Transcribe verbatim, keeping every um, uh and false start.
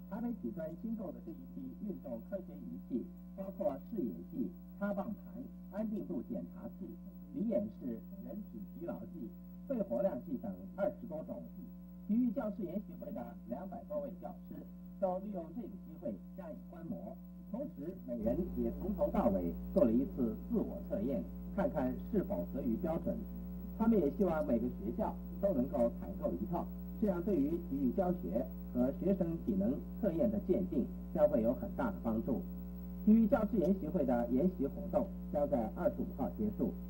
台北体专新购的这一批运动科学仪器，包括视野计、插棒盘、安定度检查器、离眼式人体疲劳计、肺活量计等二十多种。体育教师研习会的两百多位教师都利用这个机会加以观摩，同时每人也从头到尾做了一次自我测验，看看是否合于标准。他们也希望每个学校都能够采购一套，这样对于体育教学和学生体能测验的鉴定将会有很大的帮助。体育教师研习会的研习活动将在二十五号结束。